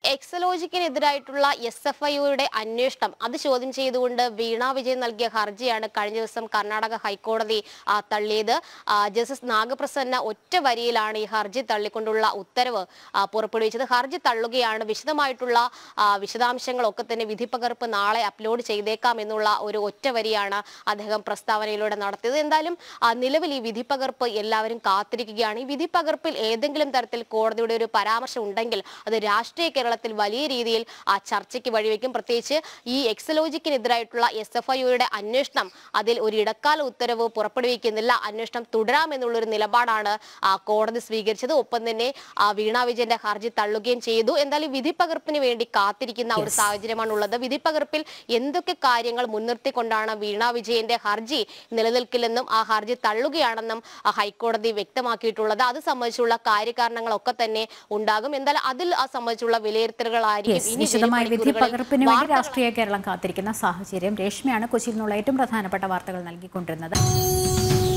എക്സലോജിക്കിനെതിരായിട്ടുള്ള SFIയുടെ അന്വേഷണം അത് ചോദ്യം ചെയ്തുകൊണ്ട് വീണ വിജയൻ നൽകിയ ഹർജിയാണ് കഴിഞ്ഞ ദിവസം കർണാടക ഹൈക്കോടതി തള്ളിയത്. ജസ്റ്റിസ് നാഗപ്രസന്ന ഒറ്റ വരിയിലാണ് ഈ ഹർജി തള്ളിക്കൊണ്ടുള്ള ഉത്തരവ് പുറപ്പെടുവിച്ചത്. ഹർജി തള്ളുകയാണ്, വിശദമായിട്ടുള്ള വിശദാംശങ്ങളൊക്കെ തന്നെ വിധിപ്പകർപ്പ് നാളെ അപ്ലോഡ് ചെയ്തേക്കാം എന്നുള്ള ഒരു ഒറ്റ വരിയാണ് അദ്ദേഹം പ്രസ്താവനയിലൂടെ നടത്തിയത്. എന്തായാലും നിലവിൽ ഈ വിധിപ്പകർപ്പ് എല്ലാവരും കാത്തിരിക്കുകയാണ്. ഈ വിധിപ്പകർപ്പിൽ ഏതെങ്കിലും തരത്തിൽ കോടതിയുടെ ഒരു പരാമർശം ഉണ്ടെങ്കിൽ അത് രാഷ്ട്രീയ കേരളത്തിൽ വലിയ രീതിയിൽ ചർച്ചയ്ക്ക് വഴിവെക്കും. പ്രത്യേകിച്ച് ഈ എക്സലോജിക്കിനെതിരായിട്ടുള്ള SFIയുടെ അന്വേഷണം അതിൽ ഒരു ഇടക്കാല ഉത്തരവ് പുറപ്പെടുവിക്കുന്നില്ല, അന്വേഷണം തുടരാമെന്നുള്ളൊരു നിലപാടാണ് കോടതി സ്വീകരിച്ചത്. ഒപ്പം തന്നെ വീണ വിജയന്റെ ഹർജി തള്ളുകയും ചെയ്തു. എന്തായാലും വിധിപ്പകർപ്പിന് വേണ്ടി കാത്തിരിക്കുന്ന ഒരു സാഹചര്യമാണുള്ളത്. വിധിപ്പകർപ്പിൽ എന്തൊക്കെ കാര്യങ്ങൾ മുൻനിർത്തിക്കൊണ്ടാണ് വീണ വിജയന്റെ ഹർജി നിലനിൽക്കില്ലെന്നും ആ ഹർജി തള്ളുകയാണെന്നും ഹൈക്കോടതി വ്യക്തമാക്കിയിട്ടുള്ളത്. അത് സംബന്ധിച്ചുള്ള കാര്യകാരണങ്ങളൊക്കെ തന്നെ ഉണ്ടാകും. എന്തായാലും അതിൽ സംബന്ധിച്ചുള്ള വിലയിരുത്തലുകളായിരിക്കും വിശദമായ വിധിപ്പകർപ്പിന് വേണ്ടി രാഷ്ട്രീയ കേരളം കാത്തിരിക്കുന്ന സാഹചര്യം. രേഷ്മയാണ് കൊച്ചിയിൽ നിന്നുള്ള ഏറ്റവും പ്രധാനപ്പെട്ട വാർത്തകൾ നൽകിക്കൊണ്ടിരുന്നത്.